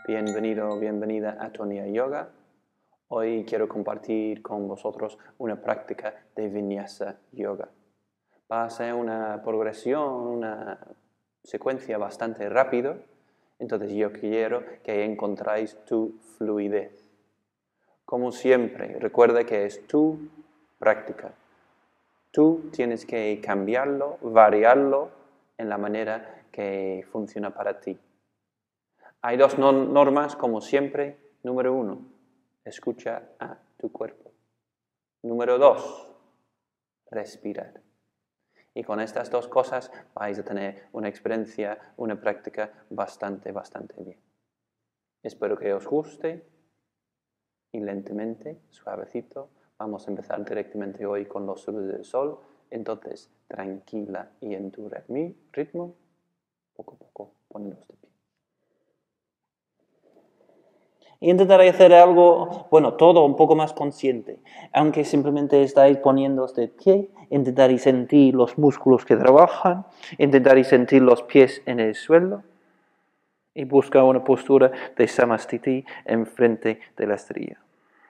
Bienvenido o bienvenida a Tonia Yoga. Hoy quiero compartir con vosotros una práctica de Vinyasa Yoga. Va a ser una progresión, una secuencia bastante rápido, entonces yo quiero que encontráis tu fluidez. Como siempre, recuerda que es tu práctica. Tú tienes que cambiarlo, variarlo en la manera que funciona para ti. Hay dos normas, como siempre. Número 1, escucha a tu cuerpo. Número 2, respirar. Y con estas dos cosas vais a tener una experiencia, una práctica bastante bien. Espero que os guste y lentamente, suavecito, vamos a empezar directamente hoy con los saludos del sol. Entonces, tranquila y en tu ritmo, poco a poco, poneros de pie. Intentaré hacer algo, todo un poco más consciente. Aunque simplemente estáis poniéndoos de pie, intentaréis sentir los músculos que trabajan, intentaréis sentir los pies en el suelo y buscar una postura de Samastiti enfrente de la estrella.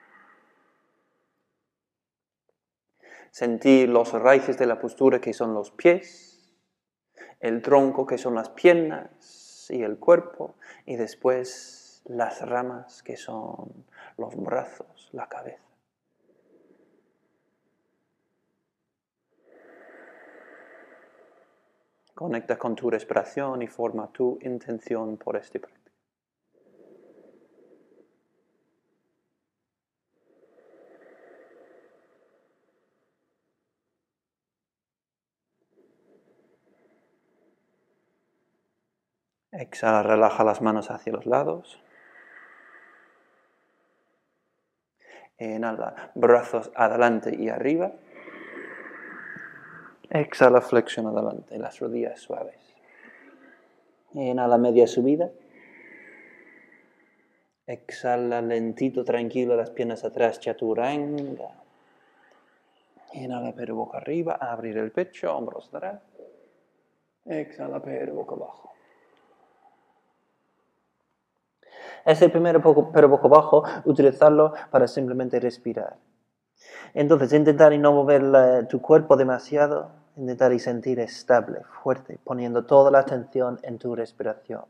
Sentir los raíces de la postura que son los pies, el tronco que son las piernas y el cuerpo, y después las ramas que son los brazos, la cabeza. Conecta con tu respiración y forma tu intención por este práctica. Exhala, relaja las manos hacia los lados. Inhala, brazos adelante y arriba. Exhala, flexión adelante, las rodillas suaves. Inhala, media subida. Exhala, lentito, tranquilo, las piernas atrás, chaturanga. Inhala, pero boca arriba, abrir el pecho, hombros atrás. Exhala, pero boca abajo. Ese primero pero boca abajo, utilizarlo para simplemente respirar. Entonces, intentar no mover tu cuerpo demasiado, intentar sentir estable, fuerte, poniendo toda la atención en tu respiración.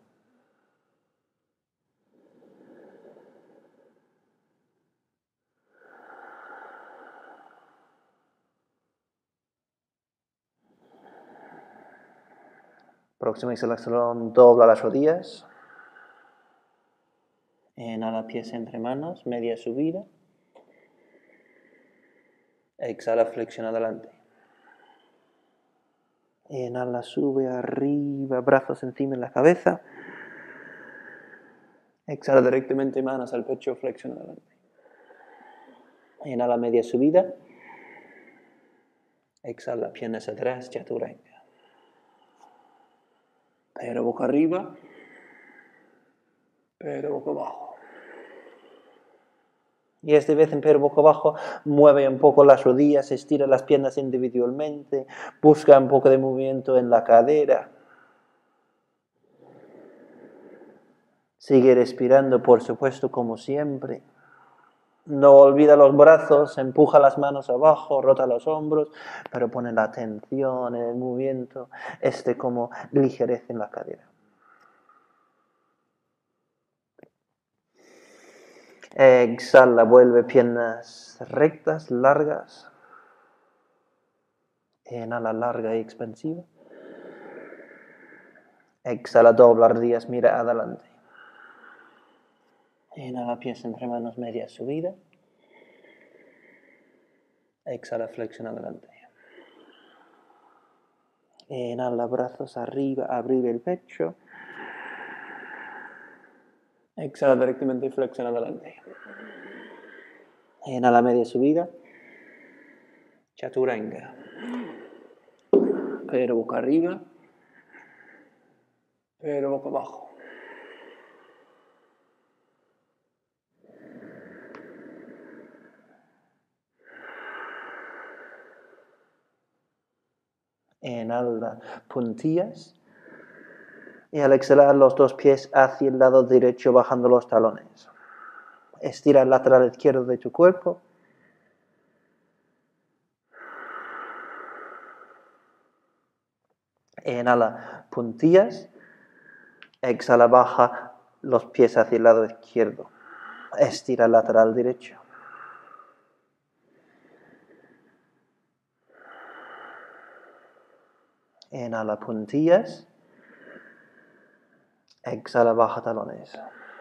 Próxima exhalación, dobla las rodillas. Inhala, pies entre manos, media subida. Exhala, flexión adelante. Inhala, sube arriba, brazos encima de la cabeza. Exhala directamente manos al pecho, flexión adelante. Inhala, media subida. Exhala, piernas atrás, chaturanga. Pero boca arriba, pero boca abajo. Y esta vez en pero boca abajo, mueve un poco las rodillas, estira las piernas individualmente, busca un poco de movimiento en la cadera. Sigue respirando, por supuesto, como siempre. No olvida los brazos, empuja las manos abajo, rota los hombros, pero pone la atención en el movimiento, como ligereza en la cadera. Exhala, vuelve piernas rectas, largas. Inhala, larga y expansiva. Exhala, dobla rodillas, mira adelante. Inhala, pies entre manos, media subida. Exhala, flexión adelante. Inhala, brazos arriba, abrir el pecho. Exhala directamente y flexión adelante. Inhala, media subida. Chaturanga. Pero boca arriba. Pero boca abajo. Inhala, puntillas. Y al exhalar, los dos pies hacia el lado derecho, bajando los talones. Estira el lateral izquierdo de tu cuerpo. Inhala, puntillas. Exhala, baja los pies hacia el lado izquierdo. Estira el lateral derecho. Inhala, puntillas. Exhala, baja talones.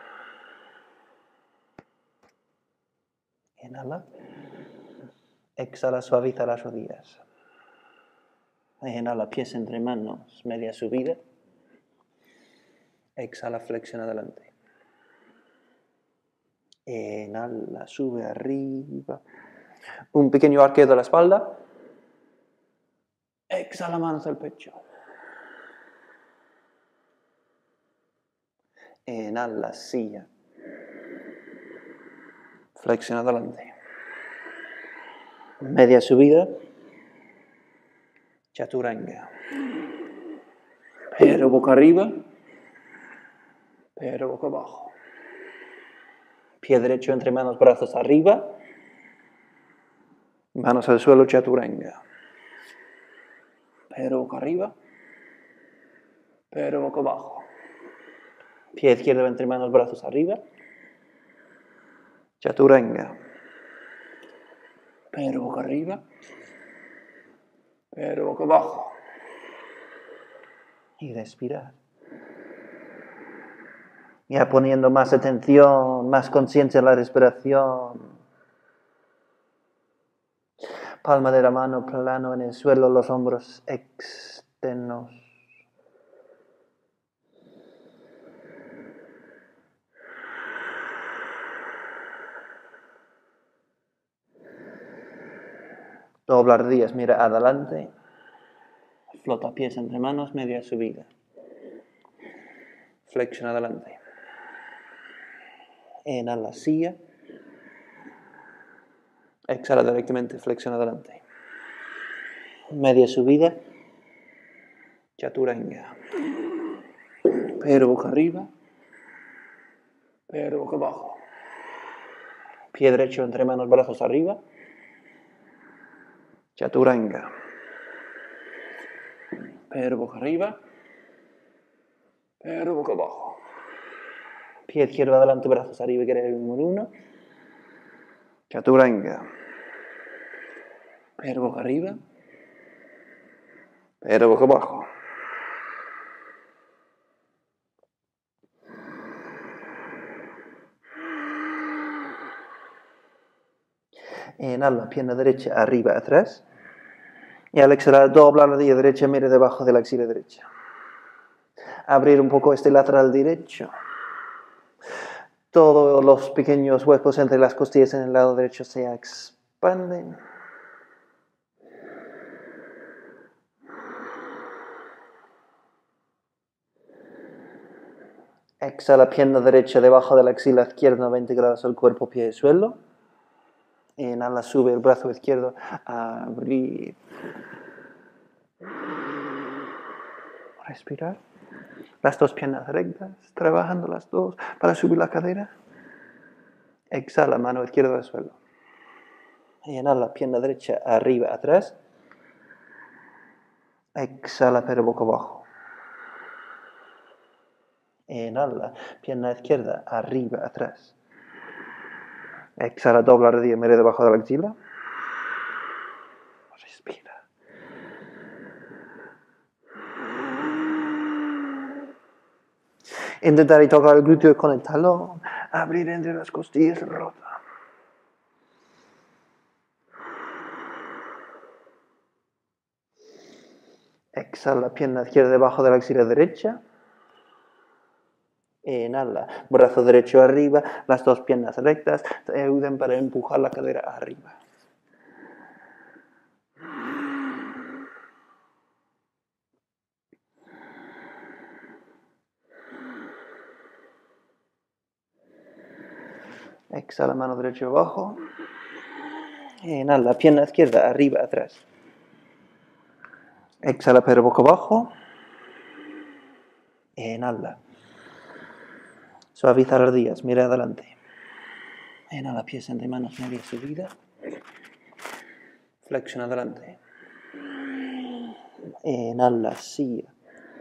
Inhala. Exhala, suaviza las rodillas. Inhala, pies entre manos, media subida. Exhala, flexiona adelante. Inhala, sube arriba. Un pequeño arqueo de la espalda. Exhala, manos al pecho. Inhala, silla. Flexiona adelante. Media subida. Chaturanga. Pero boca arriba. Pero boca abajo. Pie derecho entre manos, brazos arriba. Manos al suelo, chaturanga. Pero boca arriba. Pero boca abajo. Pie izquierdo entre manos, brazos arriba. Chaturanga. Pero boca arriba. Pero boca abajo. Y respirar. Ya poniendo más atención, más conciencia en la respiración. Palma de la mano plano en el suelo, los hombros externos. Dobla rodillas, mira adelante. Flota pies entre manos, media subida. Flexiona adelante. Inhala, silla. Exhala directamente, flexiona adelante. Media subida. Chaturanga. Pero boca arriba. Pero boca abajo. Pie derecho entre manos, brazos arriba. Chaturanga. Pero boca arriba. Pero boca abajo. Pie izquierdo adelante, brazos arriba, que era el número 1. Chaturanga. Pero boca arriba. Pero boca abajo. Inhala, pierna derecha arriba, atrás. Y al exhalar, dobla la rodilla derecha, mire debajo de la axila derecha. Abrir un poco este lateral derecho. Todos los pequeños huecos entre las costillas en el lado derecho se expanden. Exhala, pierna derecha debajo de la axila izquierda, 90 grados al cuerpo, pie de suelo. Inhala, sube el brazo izquierdo, abrir. Respirar. Las dos piernas rectas, trabajando las dos para subir la cadera. Exhala, mano izquierda al suelo. Inhala, pierna derecha arriba, atrás. Exhala, pero boca abajo. Inhala, pierna izquierda arriba, atrás. Exhala, dobla rodilla, mire debajo de la axila. Respira. Intentar tocar el glúteo con el talón. Abrir entre las costillas rotas. Exhala, pierna izquierda debajo de la axila derecha. Inhala, brazo derecho arriba, las dos piernas rectas te ayudan para empujar la cadera arriba. Exhala, mano derecha abajo. Inhala, pierna izquierda arriba, atrás. Exhala, pero boca abajo. Inhala. Suaviza las rodillas, mira adelante. Inhala, pies entre manos, media subida. Flexiona adelante. Inhala, silla.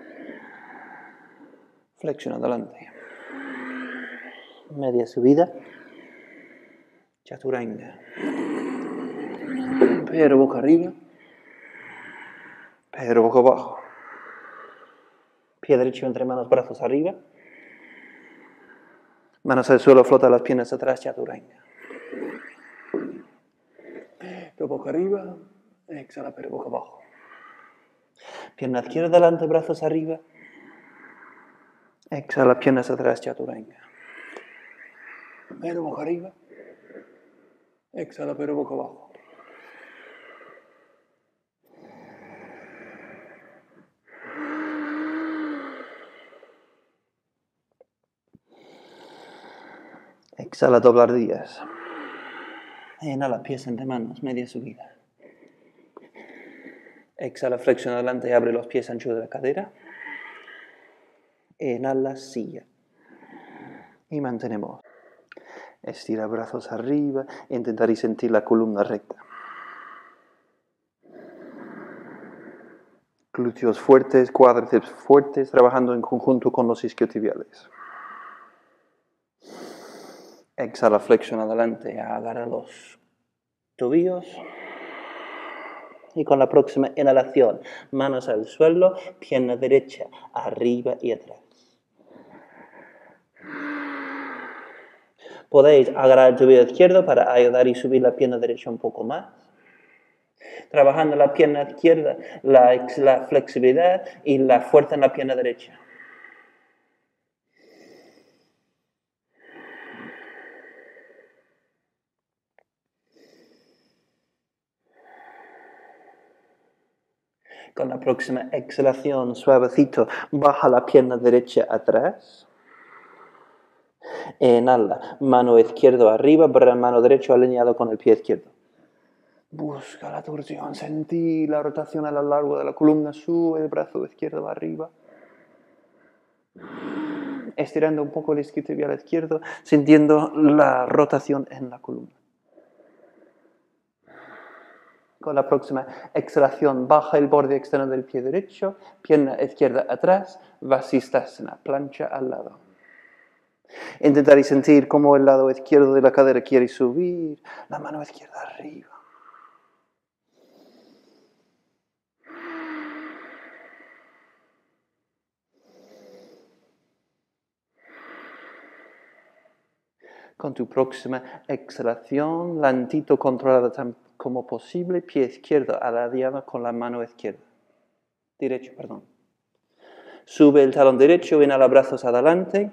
Flexiona adelante. Media subida. Chaturanga. Pero boca arriba. Pero boca abajo. Pie derecho entre manos, brazos arriba. Manos al suelo, flota las piernas atrás, chaturanga. Pero boca arriba. Exhala, pero boca abajo. Pierna izquierda adelante, brazos arriba. Exhala, piernas atrás, chaturanga. Pero boca arriba. Exhala, pero boca abajo. Exhala, doblar días. Inhala, pies entre manos, media subida. Exhala, flexiona adelante y abre los pies ancho de la cadera. Inhala, silla. Y mantenemos. Estira brazos arriba. Intentar sentir la columna recta. Glúteos fuertes, cuádriceps fuertes, trabajando en conjunto con los isquiotibiales. Exhala, flexiona adelante, agarra los tobillos. Y con la próxima inhalación, manos al suelo, pierna derecha arriba y atrás. Podéis agarrar el tobillo izquierdo para ayudar y subir la pierna derecha un poco más. Trabajando la pierna izquierda, la flexibilidad y la fuerza en la pierna derecha. Con la próxima exhalación, suavecito, baja la pierna derecha atrás. Inhala, mano izquierda arriba, mano derecha alineado con el pie izquierdo. Busca la torsión, sentí la rotación a lo largo de la columna, sube el brazo izquierdo arriba. Estirando un poco el isquiotibial izquierdo, sintiendo la rotación en la columna. Con la próxima exhalación, baja el borde externo del pie derecho, pierna izquierda atrás, Vasisthasana, plancha al lado. Intentar sentir cómo el lado izquierdo de la cadera quiere subir, la mano izquierda arriba. Con tu próxima exhalación, lentito, controlada tan como posible, pie izquierdo alineado con la mano izquierda. Derecho, perdón. Sube el talón derecho, inhala brazos adelante.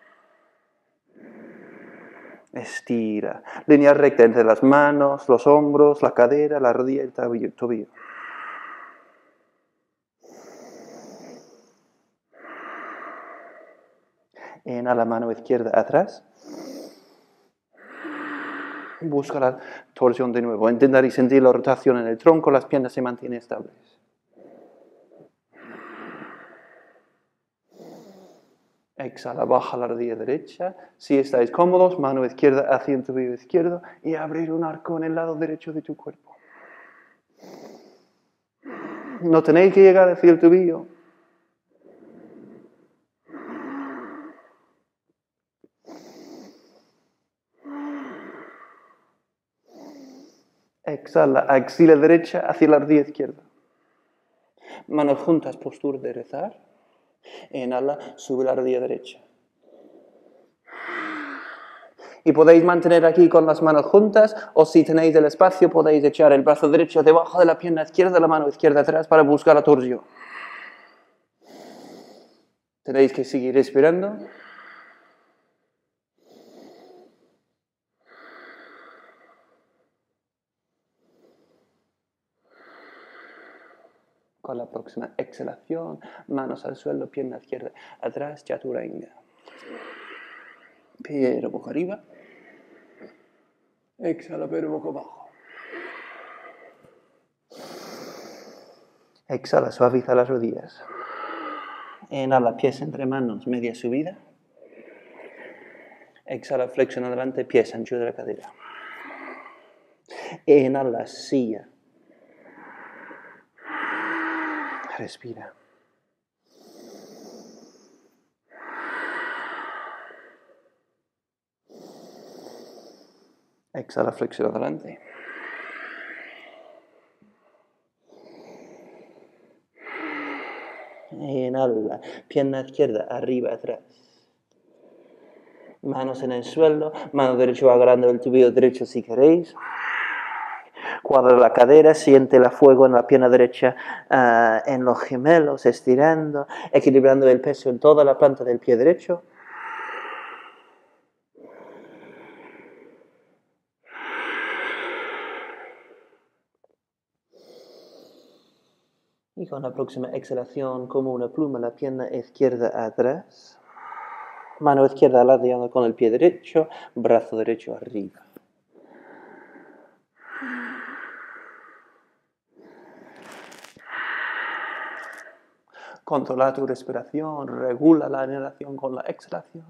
Estira. Línea recta entre las manos, los hombros, la cadera, la rodilla y el tobillo. Inhala mano izquierda atrás. Busca la torsión de nuevo. Intentar sentir la rotación en el tronco, las piernas se mantienen estables. Exhala, baja la rodilla derecha. Si estáis cómodos, mano izquierda hacia el tobillo izquierdo y abrir un arco en el lado derecho de tu cuerpo. No tenéis que llegar hacia el tobillo. Exhala, axila derecha hacia la rodilla izquierda. Manos juntas, postura de rezar. Inhala, sube la rodilla derecha. Y podéis mantener aquí con las manos juntas, o si tenéis el espacio, podéis echar el brazo derecho debajo de la pierna izquierda, la mano izquierda atrás para buscar la torsión. Tenéis que seguir respirando. Con la próxima exhalación, manos al suelo, pierna izquierda atrás, chaturanga. Pero boca arriba. Exhala, pero boca abajo. Exhala, suaviza las rodillas. Inhala, pies entre manos, media subida. Exhala, flexión adelante, pies ancho de la cadera. Inhala, silla. Respira. Exhala, flexión adelante. Inhala, pierna izquierda, arriba, atrás. Manos en el suelo, mano derecha va agarrando el tobillo derecho si queréis. Cuadra la cadera, siente el fuego en la pierna derecha, en los gemelos, estirando, equilibrando el peso en toda la planta del pie derecho. Y con la próxima exhalación, como una pluma, la pierna izquierda atrás. Mano izquierda ladeando con el pie derecho, brazo derecho arriba. Controla tu respiración, regula la inhalación con la exhalación.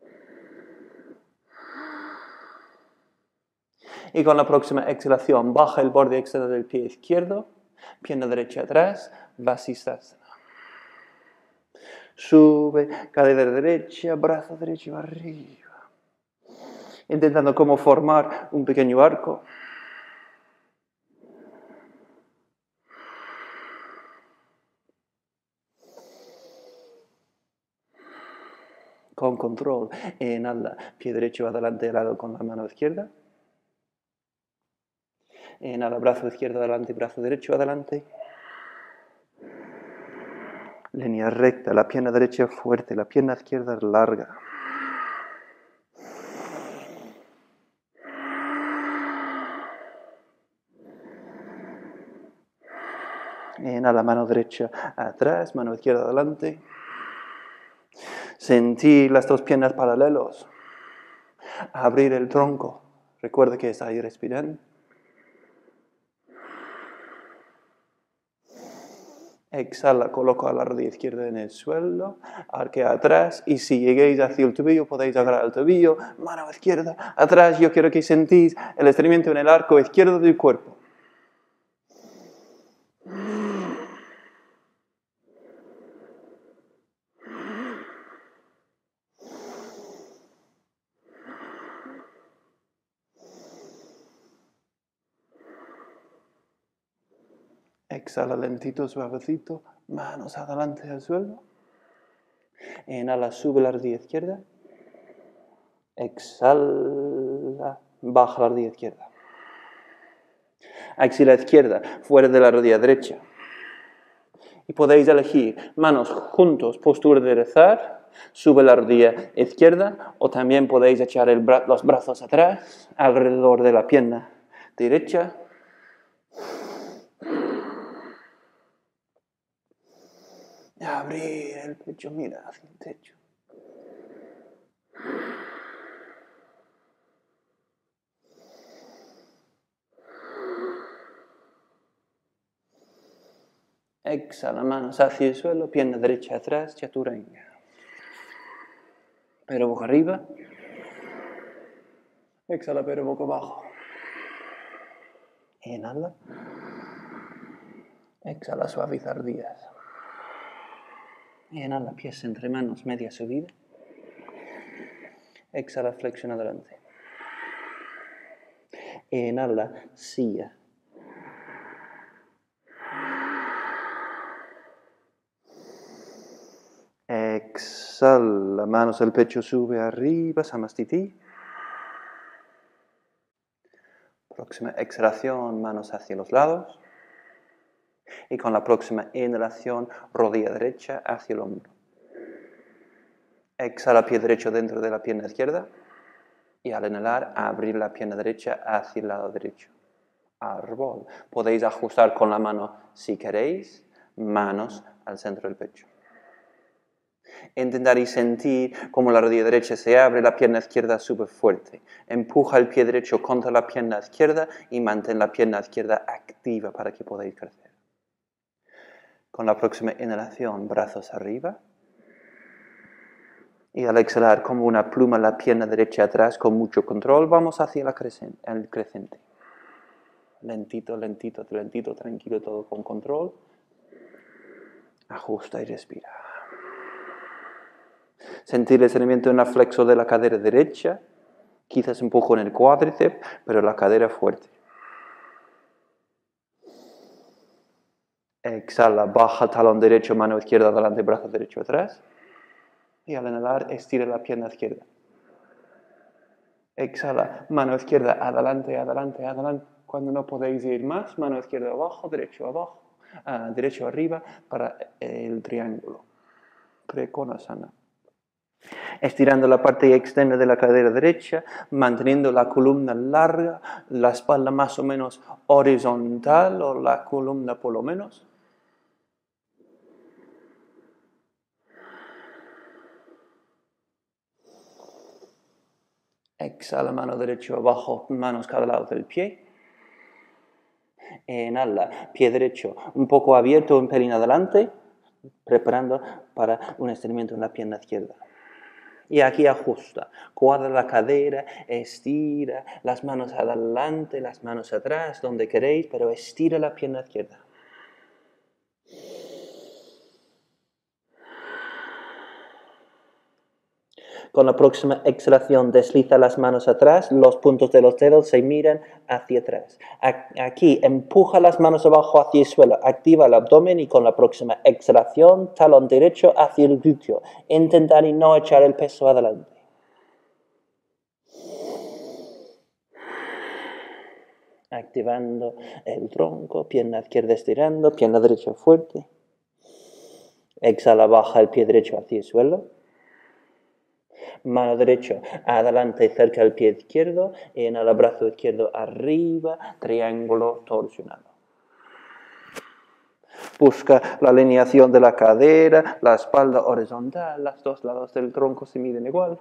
Y con la próxima exhalación, baja el borde externo del pie izquierdo, pierna derecha atrás, Vasisthasana. Sube, cadera derecha, brazo derecho arriba. Intentando como formar un pequeño arco. Con control, inhala, pie derecho adelante, lado con la mano izquierda. Inhala, brazo izquierdo adelante, brazo derecho adelante. Línea recta, la pierna derecha fuerte, la pierna izquierda larga. Inhala, mano derecha atrás, mano izquierda adelante. Sentir las dos piernas paralelos. Abrir el tronco. Recuerda que está ahí respirando. Exhala, coloca la rodilla izquierda en el suelo, arquea atrás y si lleguéis hacia el tobillo podéis agarrar el tobillo, mano izquierda, atrás. Yo quiero que sentís el estiramiento en el arco izquierdo del cuerpo. Exhala lentito, suavecito, manos adelante al suelo. Inhala, sube la rodilla izquierda. Exhala, baja la rodilla izquierda. Axila izquierda, fuera de la rodilla derecha. Y podéis elegir manos juntos, postura de rezar, sube la rodilla izquierda, o también podéis echar los brazos atrás, alrededor de la pierna derecha. Abrir el pecho, mira hacia el techo. Exhala, manos hacia el suelo, pierna derecha atrás, chaturanga. Pero boca arriba. Exhala, pero boca abajo. Inhala. Exhala, suavizar días. Inhala, pies entre manos, media subida. Exhala, flexión adelante. Inhala, silla. Exhala, manos al pecho, sube arriba, Samastiti. Próxima exhalación, manos hacia los lados. Y con la próxima inhalación, rodilla derecha hacia el hombro. Exhala, pie derecho dentro de la pierna izquierda. Y al inhalar, abrir la pierna derecha hacia el lado derecho. Árbol. Podéis ajustar con la mano si queréis, manos al centro del pecho. Intentar y sentir como la rodilla derecha se abre, la pierna izquierda sube fuerte. Empuja el pie derecho contra la pierna izquierda y mantén la pierna izquierda activa para que podáis crecer. Con la próxima inhalación, brazos arriba. Y al exhalar como una pluma la pierna derecha atrás con mucho control, vamos hacia el crecente. Lentito, lentito, lentito, tranquilo, todo con control. Ajusta y respira. Sentir el estiramiento en el flexo de la cadera derecha, quizás un poco en el cuádriceps, pero la cadera fuerte. Exhala, baja talón derecho, mano izquierda adelante, brazo derecho atrás. Y al inhalar, estira la pierna izquierda. Exhala, mano izquierda adelante, adelante, adelante. Cuando no podéis ir más, mano izquierda abajo, derecho arriba para el triángulo. Trikonasana. Estirando la parte externa de la cadera derecha, manteniendo la columna larga, la espalda más o menos horizontal o la columna por lo menos. Exhala, mano derecha abajo, manos cada lado del pie. Inhala, pie derecho un poco abierto, un pelín adelante, preparando para un estiramiento en la pierna izquierda. Y aquí ajusta, cuadra la cadera, estira, las manos adelante, las manos atrás, donde queréis, pero estira la pierna izquierda. Con la próxima exhalación, desliza las manos atrás, los puntos de los dedos se miran hacia atrás. Aquí, empuja las manos abajo hacia el suelo, activa el abdomen y con la próxima exhalación, talón derecho hacia el glúteo. Intentar y no echar el peso adelante. Activando el tronco, pierna izquierda estirando, pierna derecha fuerte. Exhala, baja el pie derecho hacia el suelo. Mano derecha adelante cerca del pie izquierdo, en el brazo izquierdo arriba, triángulo torsionado. Busca la alineación de la cadera, la espalda horizontal, los dos lados del tronco se miden igual.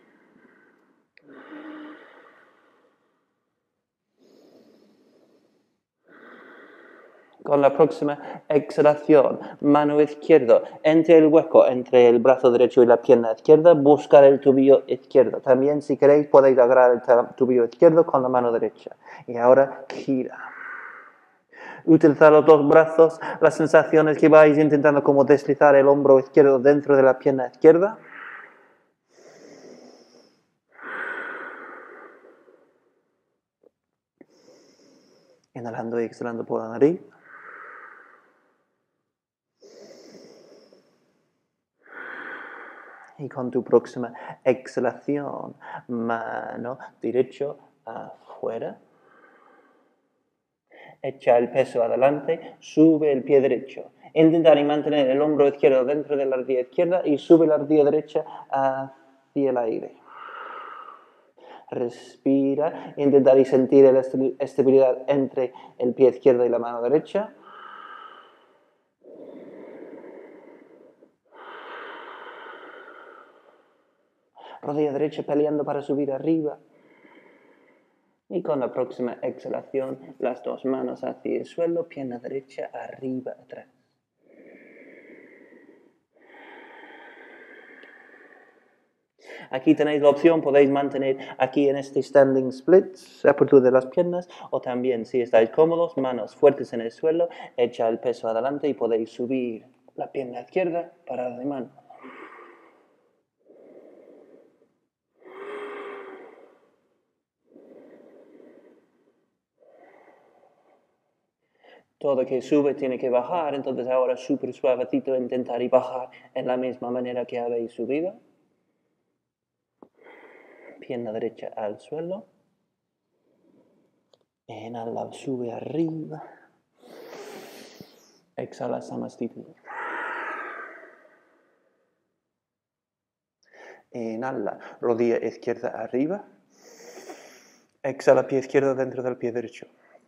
Con la próxima exhalación, mano izquierda entre el hueco entre el brazo derecho y la pierna izquierda, buscar el tobillo izquierdo. También, si queréis, podéis agarrar el tobillo izquierdo con la mano derecha. Y ahora gira. Utilizar los dos brazos, las sensaciones que vais intentando como deslizar el hombro izquierdo dentro de la pierna izquierda. Inhalando y exhalando por la nariz. Y con tu próxima exhalación, mano derecho afuera. Echa el peso adelante, sube el pie derecho. Intentar y mantener el hombro izquierdo dentro de la rodilla izquierda y sube la rodilla derecha hacia el aire. Respira, intentar y sentir la estabilidad entre el pie izquierdo y la mano derecha. Rodilla derecha peleando para subir arriba. Y con la próxima exhalación, las dos manos hacia el suelo, pierna derecha arriba, atrás. Aquí tenéis la opción, podéis mantener aquí en este standing split, apertura de las piernas, o también, si estáis cómodos, manos fuertes en el suelo, echa el peso adelante y podéis subir la pierna izquierda, parada de mano. Todo que sube tiene que bajar, entonces ahora súper suavecito intentar y bajar en la misma manera que habéis subido. Pierna derecha al suelo. Inhala, sube arriba. Exhala, Samastiti. Inhala, rodilla izquierda arriba. Exhala, pie izquierdo dentro del pie derecho.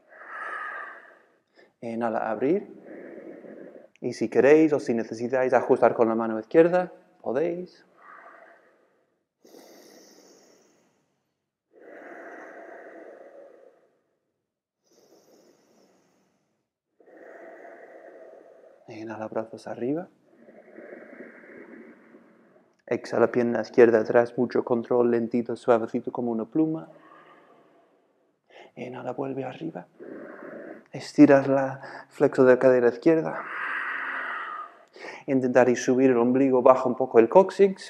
Inhala, abrir. Y si queréis o si necesitáis ajustar con la mano izquierda, podéis. Inhala, brazos arriba. Exhala, pierna izquierda atrás, mucho control, lentito, suavecito como una pluma. Inhala, vuelve arriba. Estiras la flexo de la cadera izquierda. Intentar ir subir el ombligo, baja un poco el cóccix.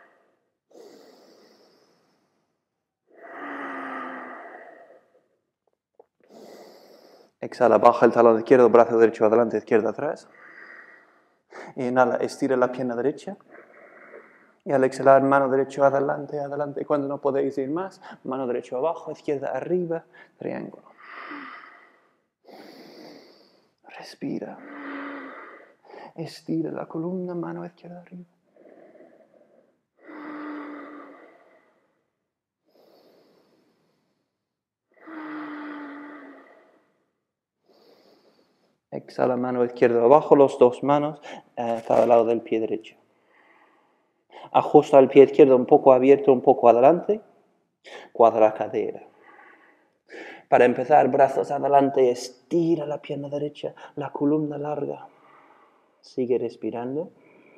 Exhala, baja el talón izquierdo, brazo derecho adelante, izquierda atrás. Inhala, estira la pierna derecha. Y al exhalar, mano derecha adelante, adelante. Cuando no podéis ir más, mano derecha abajo, izquierda arriba, triángulo. Respira. Estira la columna, mano izquierda arriba. Exhala, mano izquierda abajo, los dos manos a cada lado del pie derecho. Ajusta el pie izquierdo un poco abierto, un poco adelante. Cuadra la cadera. Para empezar, brazos adelante, estira la pierna derecha, la columna larga. Sigue respirando.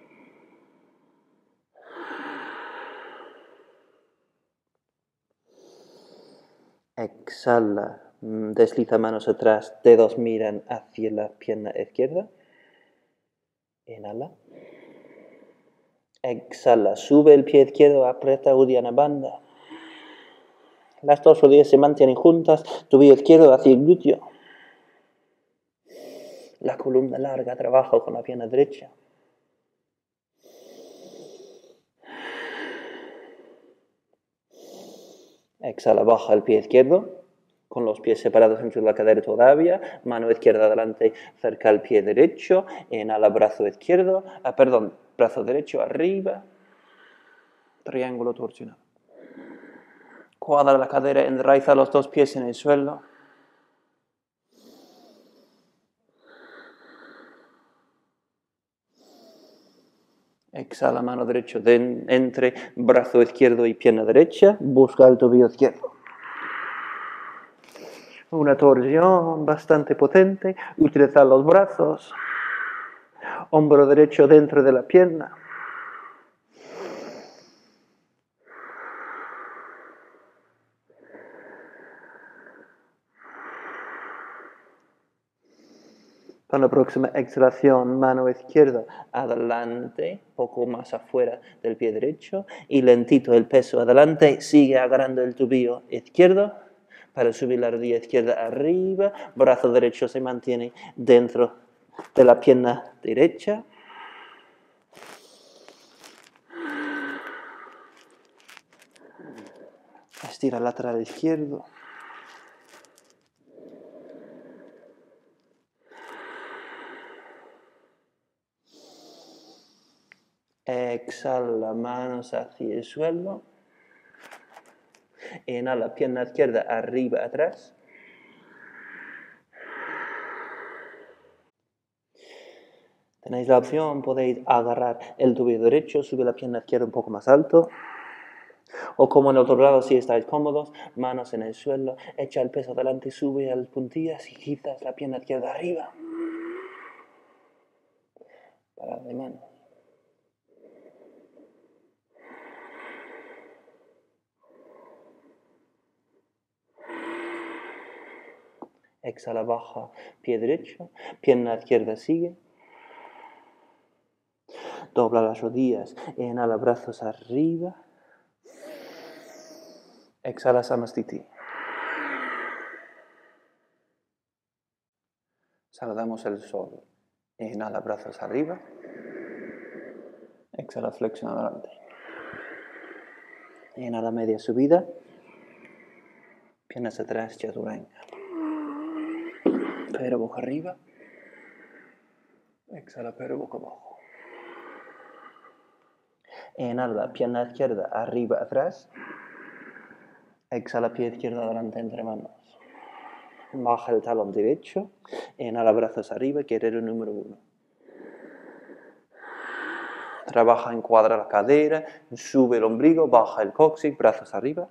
Exhala, desliza manos atrás, dedos miran hacia la pierna izquierda. Inhala. Exhala, sube el pie izquierdo, aprieta Uddiyana Bandha. Las dos rodillas se mantienen juntas, tobillo izquierdo hacia el glúteo. La columna larga, trabajo con la pierna derecha. Exhala, baja el pie izquierdo, con los pies separados entre la cadera todavía, mano izquierda adelante, cerca al pie derecho, inhala, brazo izquierdo, brazo derecho arriba, triángulo torsionado. Cuadra la cadera, enraiza los dos pies en el suelo. Exhala, mano derecha entre brazo izquierdo y pierna derecha, busca el tobillo izquierdo. Una torsión bastante potente, utiliza los brazos, hombro derecho dentro de la pierna. Con la próxima exhalación, mano izquierda adelante, poco más afuera del pie derecho, y lentito el peso adelante, sigue agarrando el tobillo izquierdo para subir la rodilla izquierda arriba, brazo derecho se mantiene dentro de la pierna derecha. Estira el lateral izquierdo. Exhala, manos hacia el suelo. Inhala, pierna izquierda arriba, atrás. Tenéis la opción, podéis agarrar el tobillo derecho, subir la pierna izquierda un poco más alto. O como en el otro lado, si estáis cómodos, manos en el suelo, echa el peso adelante, sube a las puntillas y quizás la pierna izquierda arriba. Parada de mano. Exhala, baja, pie derecho, pierna izquierda sigue. Dobla las rodillas, inhala, brazos arriba. Exhala, Samastiti. Saludamos el sol. Inhala, brazos arriba. Exhala, flexión adelante. Inhala, media subida. Piernas atrás, chaturanga. Pero boca arriba. Exhala, pero boca abajo. Inhala, pierna izquierda arriba, atrás. Exhala, pie izquierdo adelante entre manos. Baja el talón derecho. Inhala, brazos arriba, guerrero número 1. Trabaja, encuadra la cadera, sube el ombligo, baja el cóccix, brazos arriba.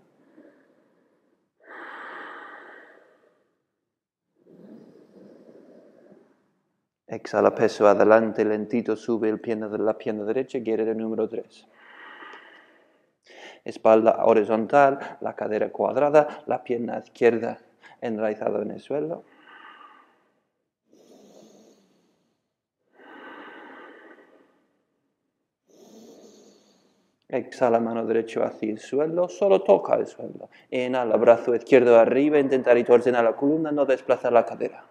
Exhala, peso adelante, lentito, sube la pierna derecha, guerrero número 3. Espalda horizontal, la cadera cuadrada, la pierna izquierda enraizada en el suelo. Exhala, mano derecha hacia el suelo, solo toca el suelo. Inhala, brazo izquierdo arriba, intentar torsionar la columna, no desplazar la cadera.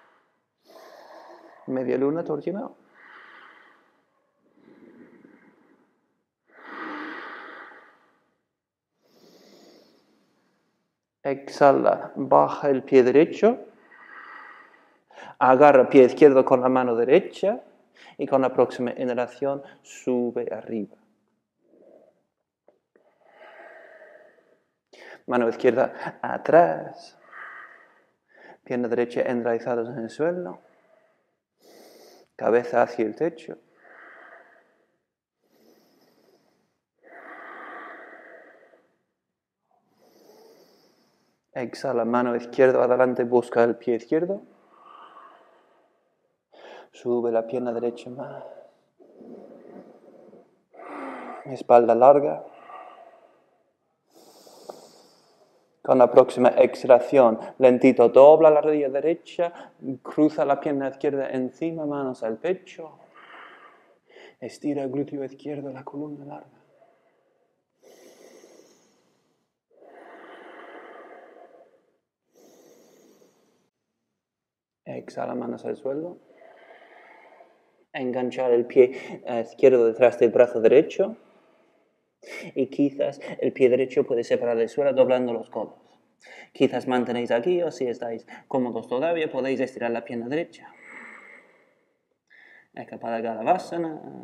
Media luna torsionado. Exhala, baja el pie derecho. Agarra el pie izquierdo con la mano derecha y con la próxima inhalación sube arriba. Mano izquierda atrás. Pierna derecha enraizados en el suelo. Cabeza hacia el techo. Exhala, mano izquierda adelante, busca el pie izquierdo. Sube la pierna derecha más. Espalda larga. Con la próxima exhalación, lentito, dobla la rodilla derecha, cruza la pierna izquierda encima, manos al pecho. Estira el glúteo izquierdo, la columna larga. Exhala, manos al suelo. Enganchar el pie izquierdo detrás del brazo derecho. Y quizás el pie derecho puede separar del suelo doblando los codos. Quizás mantenéis aquí o si estáis cómodos todavía podéis estirar la pierna derecha. Kapalabhasana,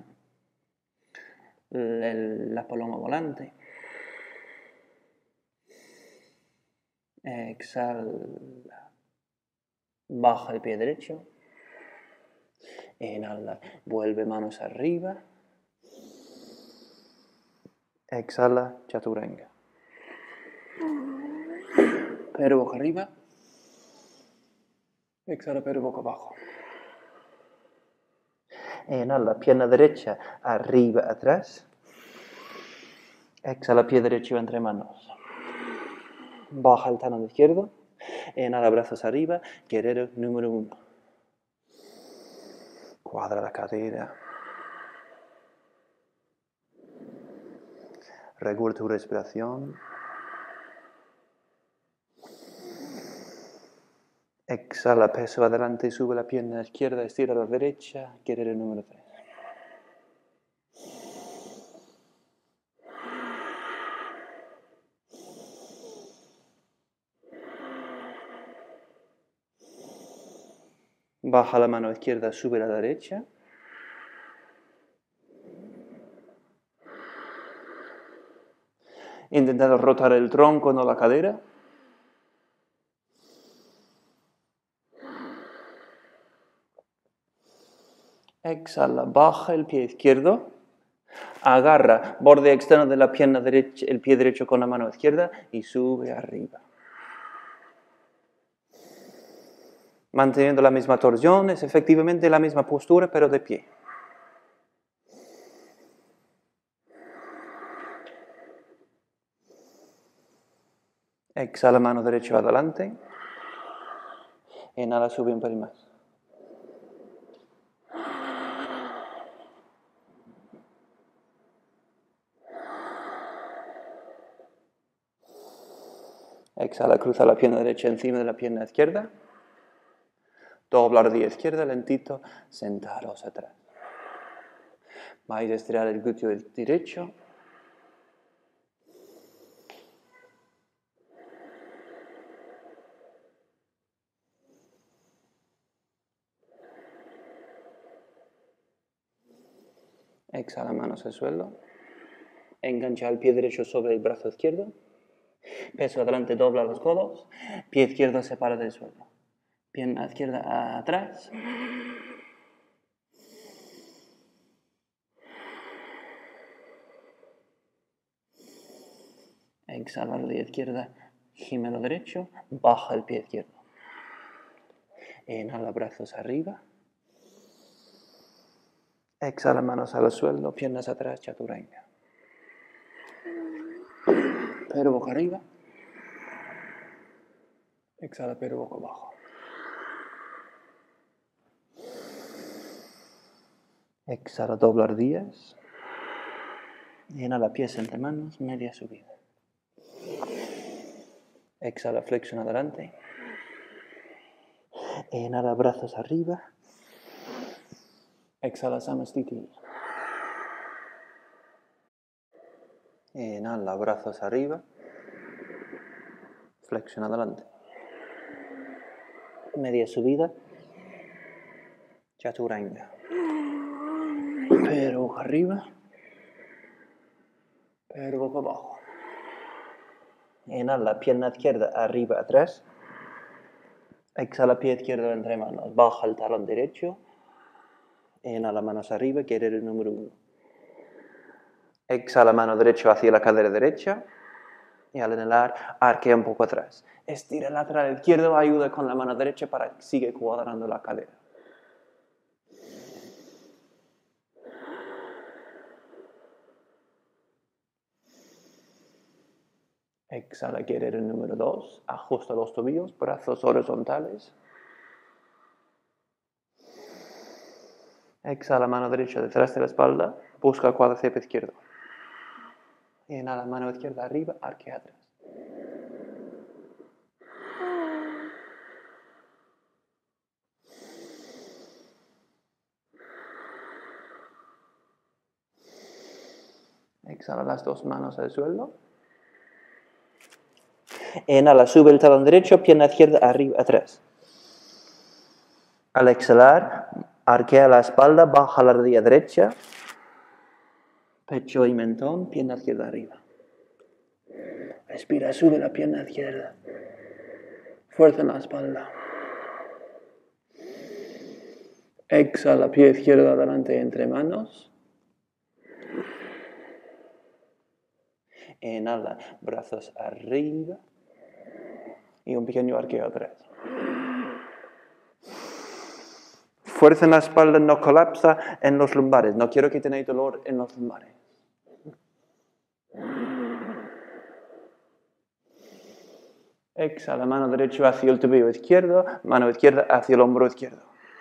la paloma volante. Exhala. Baja el pie derecho. Inhala. Vuelve manos arriba. Exhala. Chaturanga. Pero boca arriba. Exhala, pero boca abajo. Inhala, pierna derecha, arriba, atrás. Exhala, pie derecho entre manos. Baja el talón izquierdo. Inhala, brazos arriba. Guerrero número 1. Cuadra la cadera. Regula tu respiración. Exhala, peso adelante, sube la pierna izquierda, estira la derecha, guerrero número 3. Baja la mano izquierda, sube la derecha. Intentando rotar el tronco, no la cadera. Exhala, baja el pie izquierdo. Agarra borde externo de la pierna derecha, el pie derecho con la mano izquierda y sube arriba. Manteniendo la misma torsión, es efectivamente la misma postura, pero de pie. Exhala, mano derecha adelante. Inhala, sube un pelín más. Exhala, cruza la pierna derecha encima de la pierna izquierda. Dobla la rodilla izquierda, lentito, sentaros atrás. Vais a estirar el glúteo derecho. Exhala, manos al suelo. Engancha el pie derecho sobre el brazo izquierdo. Peso adelante, dobla los codos. Pie izquierdo separa del suelo. Pierna izquierda atrás. Exhala, rodilla izquierda, gemelo derecho. Baja el pie izquierdo. Inhala, brazos arriba. Exhala, manos al suelo, piernas atrás, chaturanga. pero boca arriba. Exhala, pero boca abajo. Exhala, doblar días. Inhala, pies entre manos, media subida. Exhala, flexión adelante. Inhala, brazos arriba. Exhala, Samastiti. Inhala, brazos arriba. Flexión adelante. Media subida. Chaturanga. Pero boca arriba. Pero boca abajo. Inhala, pierna izquierda arriba, atrás. Exhala, pie izquierdo entre manos. Baja el talón derecho. Inhala, manos arriba, guerrero número 1. Exhala, mano derecha hacia la cadera derecha. Y al inhalar, arquea un poco atrás. Estira el lateral izquierdo, ayuda con la mano derecha para que siga cuadrando la cadera. Exhala, guerrero número 2. Ajusta los tobillos, brazos horizontales. Exhala, mano derecha detrás de la espalda. Busca el cuádriceps izquierdo. Inhala, mano izquierda arriba, arquea atrás. Exhala las dos manos al suelo. Inhala, sube el talón derecho, pierna izquierda arriba, atrás. Al exhalar, arquea la espalda, baja la rodilla derecha. Pecho y mentón, pierna izquierda arriba. Respira, sube la pierna izquierda. Fuerza en la espalda. Exhala, pie izquierdo adelante entre manos. Inhala, brazos arriba. Y un pequeño arqueo atrás. Fuerza en la espalda, no colapsa en los lumbares. No quiero que tengáis dolor en los lumbares. Exhala, mano derecha hacia el tobillo izquierdo, mano izquierda hacia el hombro izquierdo.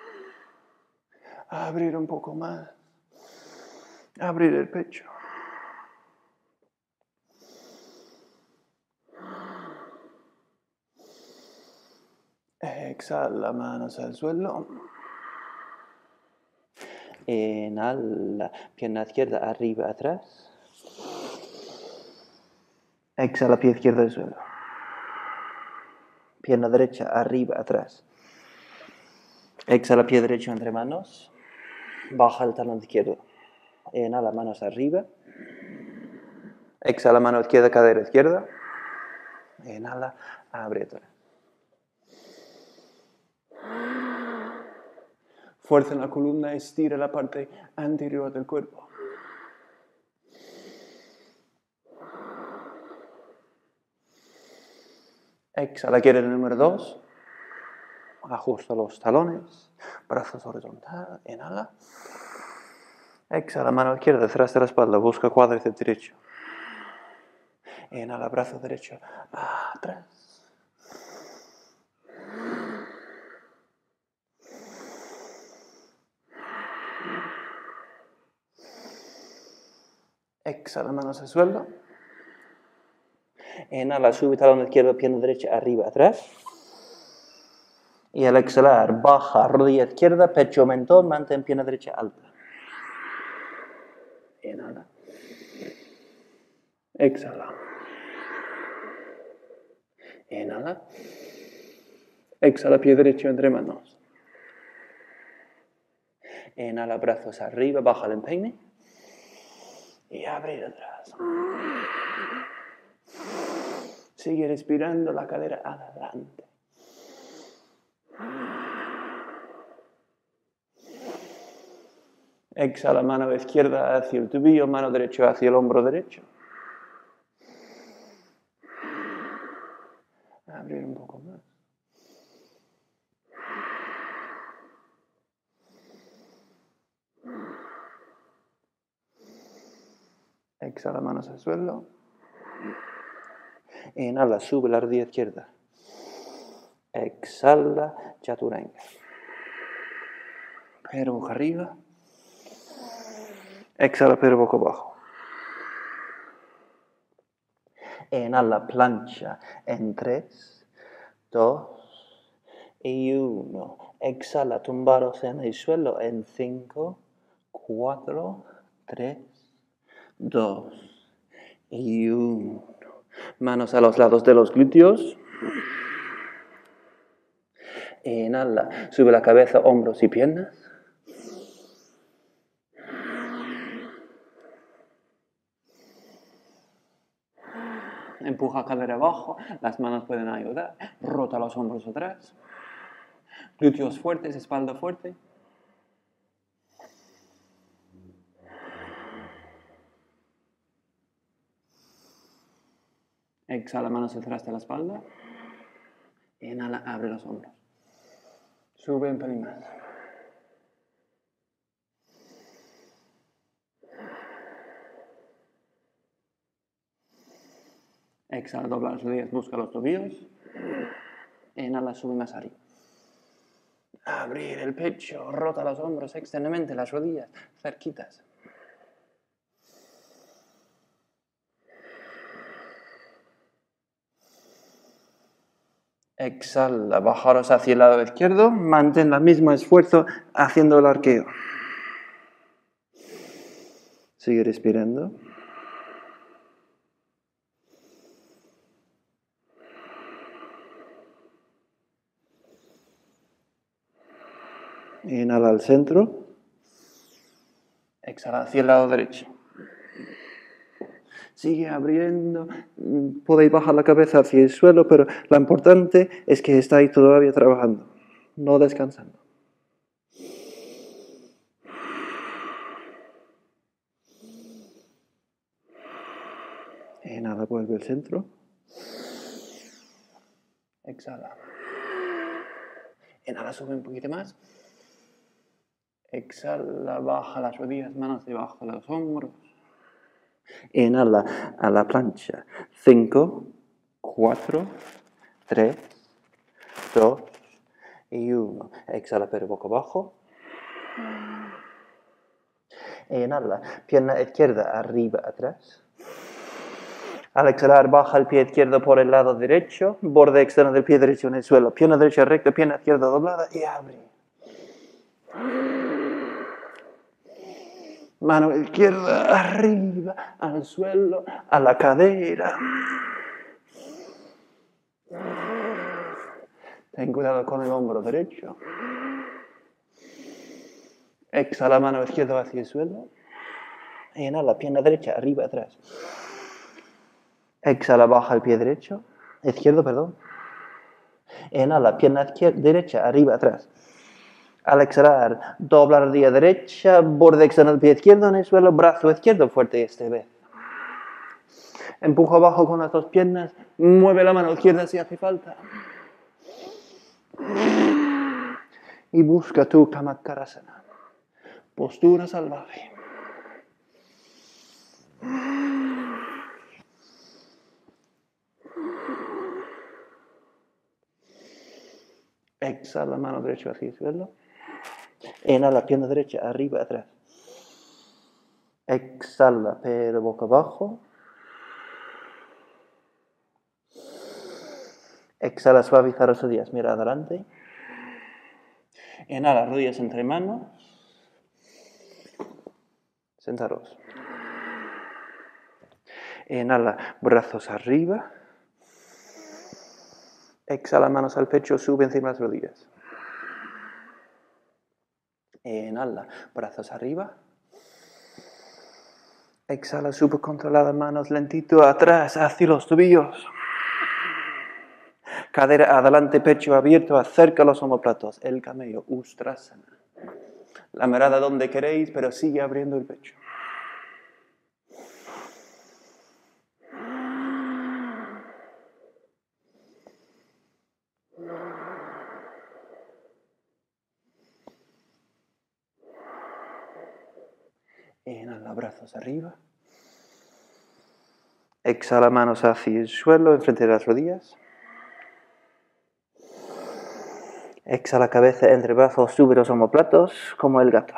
Abrir un poco más. Abrir el pecho. Exhala, manos al suelo. Inhala, pierna izquierda arriba, atrás. Exhala, pie izquierdo al suelo. Pierna derecha arriba, atrás. Exhala, pie derecho entre manos. Baja el talón izquierdo. Inhala, manos arriba. Exhala, mano izquierda, cadera izquierda. Inhala, abre atrás. Fuerza en la columna, estira la parte anterior del cuerpo. Exhala, quiere el número 2. Ajusta los talones, brazos horizontales, inhala. Exhala, mano izquierda detrás de la espalda, busca cuádriceps derecho. Inhala, brazo derecho, atrás. Exhala, manos al suelo. Inhala, sube talón izquierdo, pierna derecha, arriba, atrás. Y al exhalar, baja, rodilla izquierda, pecho, mentón, mantén pierna derecha alta. Inhala. Exhala. Inhala. Exhala, pie derecho entre manos. Inhala, brazos arriba, baja el empeine. Y abrir atrás. Sigue respirando la cadera adelante. Exhala, mano izquierda hacia el tobillo, mano derecha hacia el hombro derecho. Abrir un poco más. Exhala, manos al suelo. Inhala, sube la rodilla izquierda. Exhala, chaturanga. Pero boca arriba. Exhala, pero boca abajo. Inhala, plancha en 3, 2 y 1. Exhala, tumbaros en el suelo en 5, 4, 3, 2 y 1. Manos a los lados de los glúteos. Inhala, sube la cabeza, hombros y piernas. Empuja cadera abajo, las manos pueden ayudar. Rota los hombros atrás. Glúteos fuertes, espalda fuerte. Exhala, manos detrás de la espalda. Inhala, abre los hombros. Sube un pelín más. Exhala, dobla las rodillas, busca los tobillos. Inhala, sube más arriba. Abrir el pecho, rota los hombros externamente, las rodillas cerquitas. Exhala, bajaros hacia el lado izquierdo, mantén el mismo esfuerzo haciendo el arqueo. Sigue respirando. Inhala al centro. Exhala hacia el lado derecho. Sigue abriendo. Podéis bajar la cabeza hacia el suelo, pero lo importante es que estáis todavía trabajando, no descansando. Inhala, vuelve al centro. Exhala. Inhala, sube un poquito más. Exhala, baja las rodillas, manos debajo de los hombros. Inhala a la plancha. 5, 4, 3, 2 y 1. Exhala, pero boca abajo. Inhala, pierna izquierda arriba, atrás. Al exhalar, baja el pie izquierdo por el lado derecho, borde externo del pie derecho en el suelo. Pierna derecha recta, pierna izquierda doblada y abre. Mano izquierda arriba, al suelo, a la cadera. Ten cuidado con el hombro derecho. Exhala, mano izquierda hacia el suelo. Inhala, pierna derecha arriba, atrás. Exhala, baja el pie derecho. Izquierdo, perdón. Inhala, pierna derecha arriba, atrás. Al exhalar, dobla la rodilla derecha, borde externo del pie izquierdo en el suelo, brazo izquierdo fuerte esta vez. Empuja abajo con las dos piernas, mueve la mano izquierda si hace falta. Y busca tu Kamakkarasana. Postura salvaje. Exhala, mano derecha hacia el suelo. Inhala, pierna derecha, arriba, atrás. Exhala, pero boca abajo. Exhala, suavizar las rodillas, mira adelante. Inhala, rodillas entre manos. Sentaros. Inhala, brazos arriba. Exhala, manos al pecho, sube encima de las rodillas. Inhala, brazos arriba. Exhala, sube controlada, manos lentito atrás, hacia los tobillos. Cadera adelante, pecho abierto, acerca los omoplatos. El camello, Ustrasana. La mirada donde queréis, pero sigue abriendo el pecho. Inhala, brazos arriba. Exhala manos hacia el suelo, enfrente de las rodillas. Exhala cabeza entre brazos, sube los omoplatos como el gato.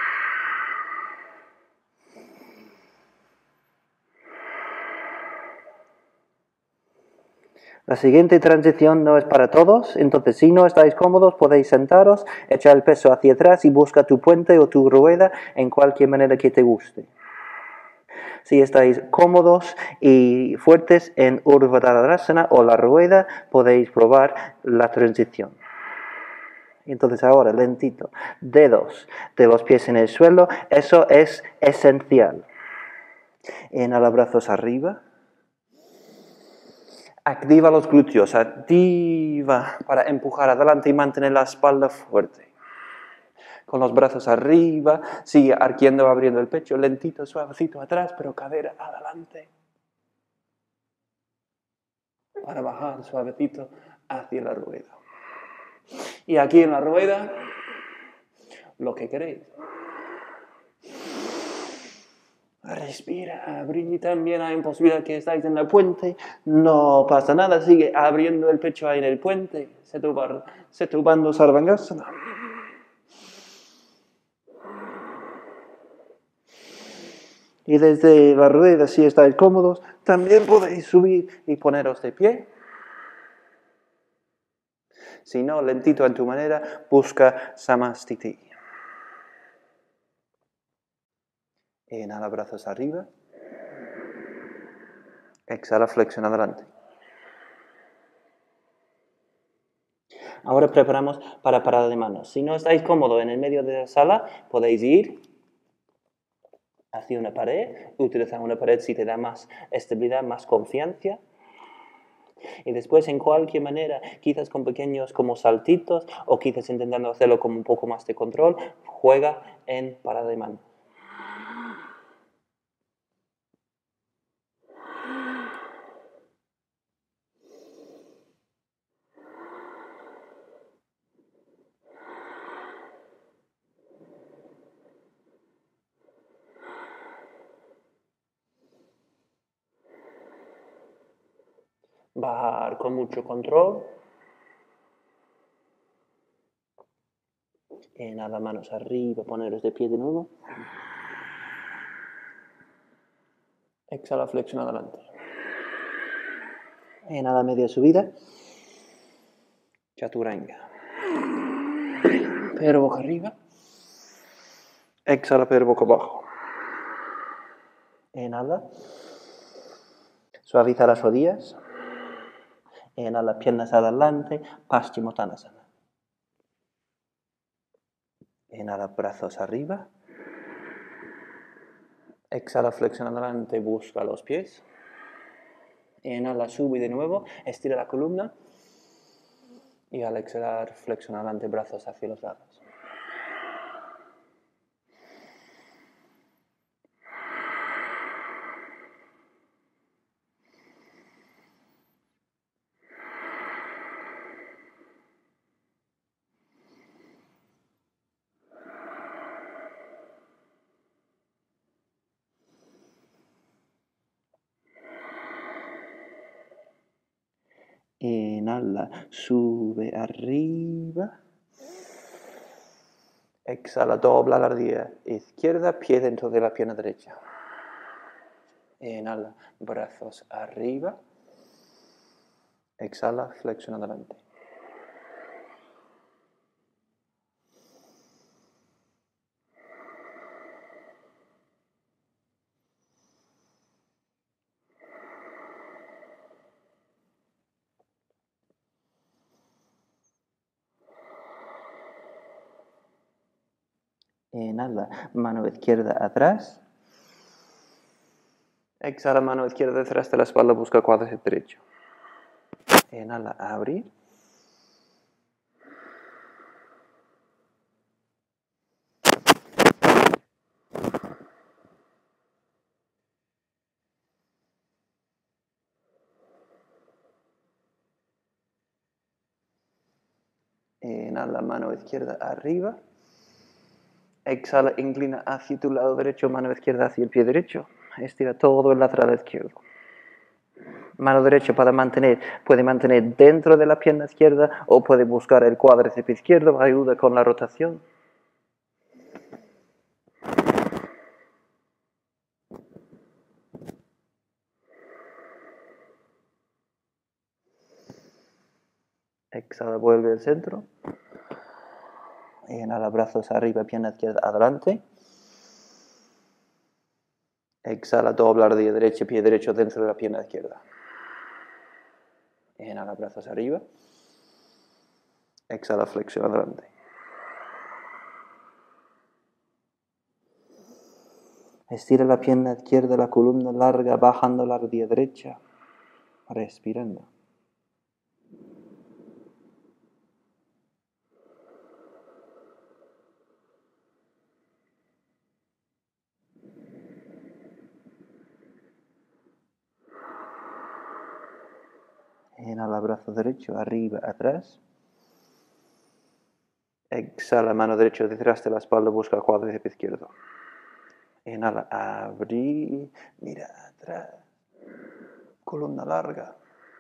La siguiente transición no es para todos, entonces si no estáis cómodos podéis sentaros, echar el peso hacia atrás y busca tu puente o tu rueda en cualquier manera que te guste. Si estáis cómodos y fuertes en Urdhva Dhanurasana o la rueda, podéis probar la transición. Entonces ahora, lentito, dedos de los pies en el suelo, eso es esencial. Inhala brazos arriba. Activa los glúteos, activa para empujar adelante y mantener la espalda fuerte. Con los brazos arriba, sigue arqueando, abriendo el pecho, lentito, suavecito atrás, pero cadera adelante. Para bajar suavecito hacia la rueda. Y aquí en la rueda, lo que queréis. Respira, abrir también. Hay posibilidad que estáis en el puente. No pasa nada, sigue abriendo el pecho ahí en el puente. Setubandha Sarvangasana. Y desde la rueda, si estáis cómodos, también podéis subir y poneros de pie. Si no, lentito en tu manera, busca Samastiti. Inhala brazos arriba. Exhala, flexión adelante. Ahora preparamos para parada de manos. Si no estáis cómodos en el medio de la sala, podéis ir hacia una pared. Utilizar una pared si te da más estabilidad, más confianza. Y después, en cualquier manera, quizás con pequeños como saltitos o quizás intentando hacerlo con un poco más de control, juega en parada de manos. Bajar con mucho control. Inhala manos arriba, poneros de pie de nuevo. Exhala, flexión adelante. Inhala media subida. Chaturanga. Pero boca arriba. Exhala, pero boca abajo. Inhala. Suaviza las rodillas. Inhala, piernas adelante, Paschimottanasana. Inhala, brazos arriba. Exhala, flexión adelante, busca los pies. Inhala, sube de nuevo, estira la columna. Y al exhalar, flexión adelante, brazos hacia los lados. Inhala, sube arriba. Exhala, dobla la rodilla izquierda, pie dentro de la pierna derecha. Inhala, brazos arriba. Exhala, flexión adelante. Inhala, mano izquierda atrás. Exhala, mano izquierda detrás de la espalda, busca cuádriceps derecho. Inhala, abrir. Inhala, mano izquierda arriba. Exhala, inclina hacia tu lado derecho, mano izquierda hacia el pie derecho. Estira todo el lateral izquierdo. Mano derecha puede mantener dentro de la pierna izquierda o puede buscar el cuádriceps izquierdo, ayuda con la rotación. Exhala, vuelve al centro. Inhala, brazos arriba, pierna izquierda adelante. Exhala, dobla rodilla derecha, pie derecho dentro de la pierna izquierda. Inhala, brazos arriba. Exhala, flexión adelante. Estira la pierna izquierda, la columna larga, bajando la rodilla derecha. Respirando. Inhala, brazo derecho, arriba, atrás. Exhala, mano derecha detrás de la espalda, busca el cuádriceps izquierdo. Inhala, abrir, mira atrás. Columna larga.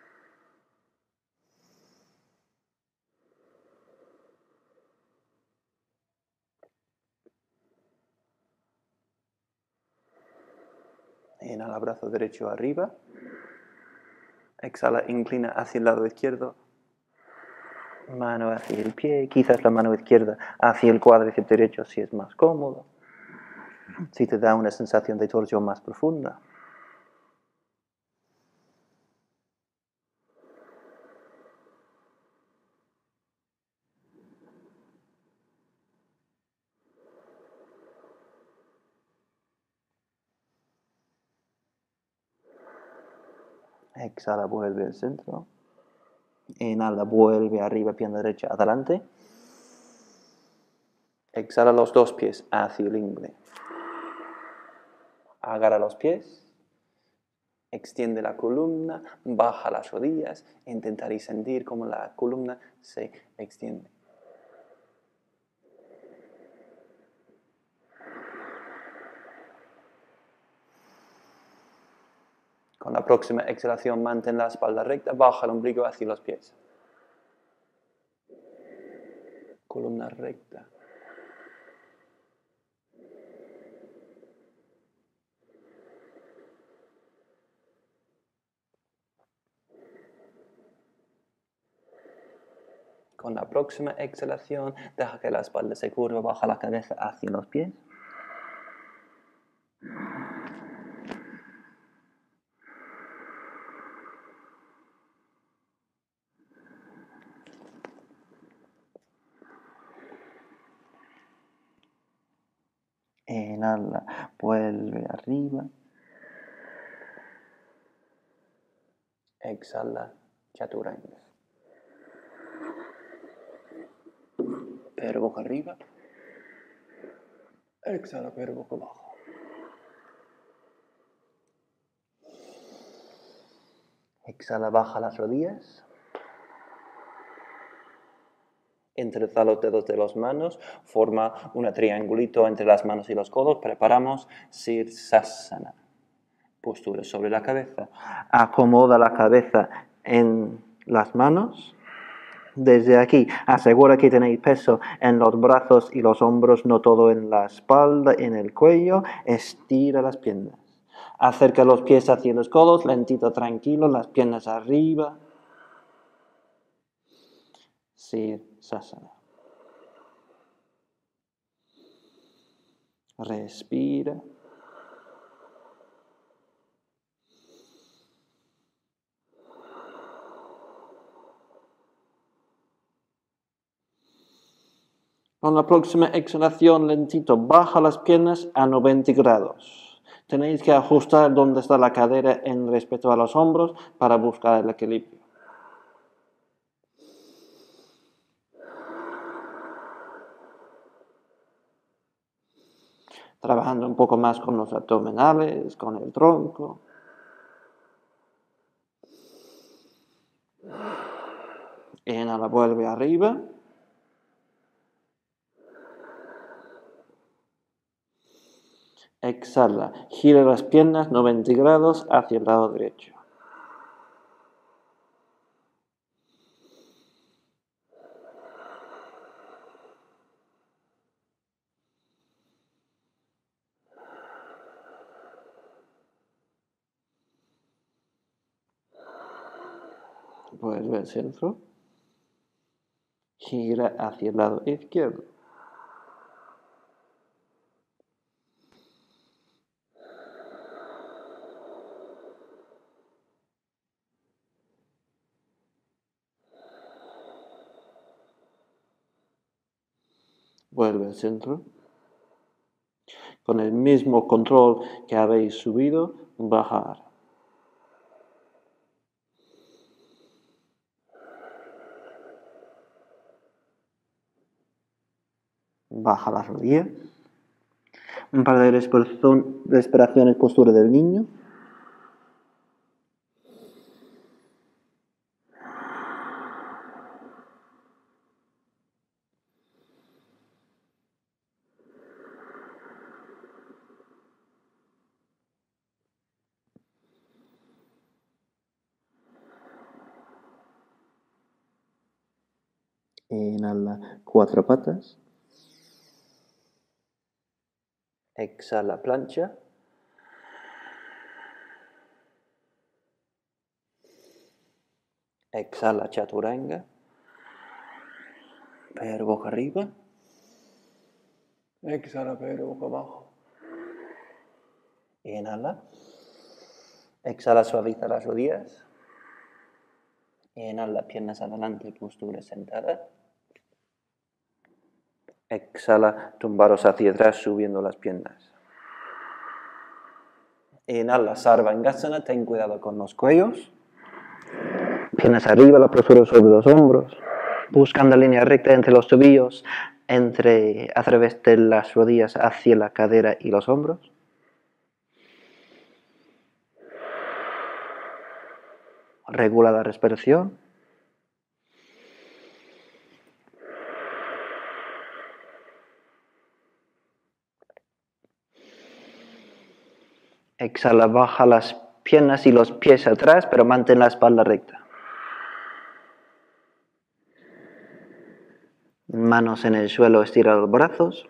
Inhala, brazo derecho arriba. Exhala, inclina hacia el lado izquierdo. Mano hacia el pie, quizás la mano izquierda hacia el cuádriceps derecho si es más cómodo. Si te da una sensación de torsión más profunda. Exhala, vuelve al centro. Inhala, vuelve arriba, pierna derecha, adelante. Exhala los dos pies hacia el ingle. Agarra los pies. Extiende la columna, baja las rodillas. Intentaréis sentir cómo la columna se extiende. Con la próxima exhalación, mantén la espalda recta, baja el ombligo hacia los pies. Columna recta. Con la próxima exhalación, deja que la espalda se curva, baja la cabeza hacia los pies. Inhala, vuelve arriba. Exhala, chaturanga. Pero boca arriba. Exhala, pero boca abajo. Exhala, baja las rodillas. Entrelaza los dedos de las manos, forma un triangulito entre las manos y los codos. Preparamos Sirsasana. Postura sobre la cabeza. Acomoda la cabeza en las manos. Desde aquí, asegura que tenéis peso en los brazos y los hombros, no todo en la espalda, en el cuello. Estira las piernas. Acerca los pies hacia los codos, lentito, tranquilo, las piernas arriba. Sirsasana. Respira. Con la próxima exhalación, lentito, baja las piernas a 90 grados. Tenéis que ajustar donde está la cadera en respecto a los hombros para buscar el equilibrio. Trabajando un poco más con los abdominales, con el tronco. Inhala, vuelve arriba. Exhala, gira las piernas 90 grados hacia el lado derecho. Vuelve al centro. Gira hacia el lado izquierdo. Vuelve al centro. Con el mismo control que habéis subido, bajar. Baja la rodilla. Un par de respiraciones, postura del niño. Inhala 4 patas. Exhala plancha. Exhala chaturanga. Pero boca arriba. Exhala pero boca abajo. Inhala. Exhala, suaviza las rodillas. Inhala, piernas adelante, postura sentada. Exhala, tumbaros hacia atrás, subiendo las piernas. Inhala, Sarvangasana, ten cuidado con los cuellos. Piernas arriba, la postura sobre los hombros. Buscando línea recta entre los tobillos, a través de las rodillas hacia la cadera y los hombros. Regula la respiración. Exhala, baja las piernas y los pies atrás, pero mantén la espalda recta. Manos en el suelo, estira los brazos.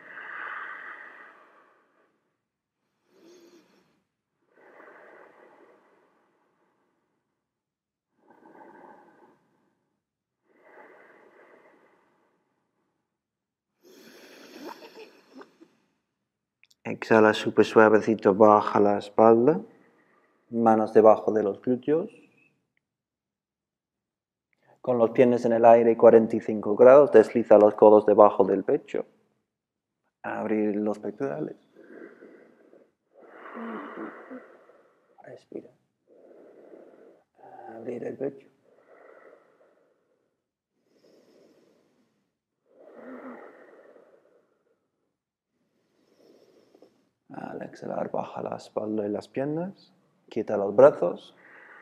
Exhala súper suavecito, baja la espalda. Manos debajo de los glúteos. Con los pies en el aire 45 grados, desliza los codos debajo del pecho. Abrir los pectorales. Respira. Abrir el pecho. Al exhalar, baja la espalda y las piernas. Quita los brazos.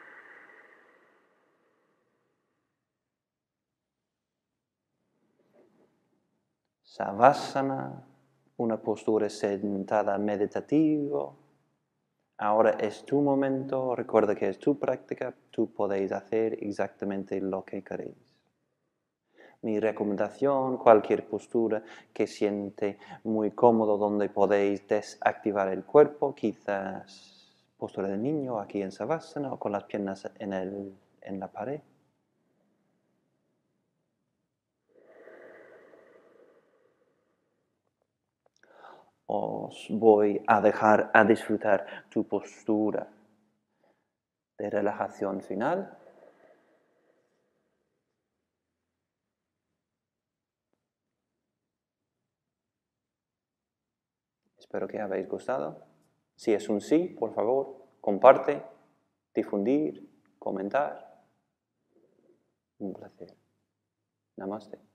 Savasana, una postura sentada meditativa. Ahora es tu momento, recuerda que es tu práctica, tú podéis hacer exactamente lo que queréis. Mi recomendación, cualquier postura que siente muy cómodo donde podéis desactivar el cuerpo, quizás postura de niño aquí en Savasana o con las piernas en la pared. Os voy a dejar a disfrutar tu postura de relajación final. Espero que habéis gustado. Si es un sí, por favor, comparte, difundir, comentar. Un placer. Namaste.